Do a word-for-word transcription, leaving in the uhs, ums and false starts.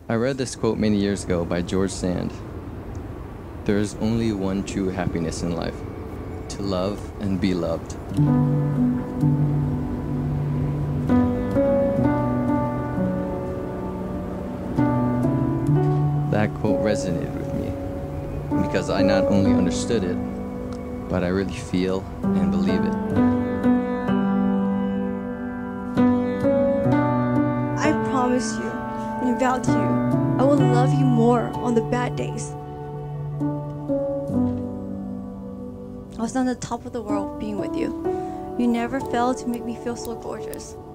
I read this quote many years ago by George Sand. There is only one true happiness in life, to love and be loved. That quote resonated with me because I not only understood it, but I really feel and believe it. I promise you and vow to you, I will love you more on the bad days. I was on the top of the world being with you. You never failed to make me feel so gorgeous.